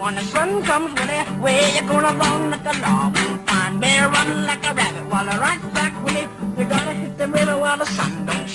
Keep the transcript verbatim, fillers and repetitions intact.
when the sun comes with it, where you gonna run like a log? Find bear run like a rabbit while I right back with it. You're gonna hit the river while the sun don't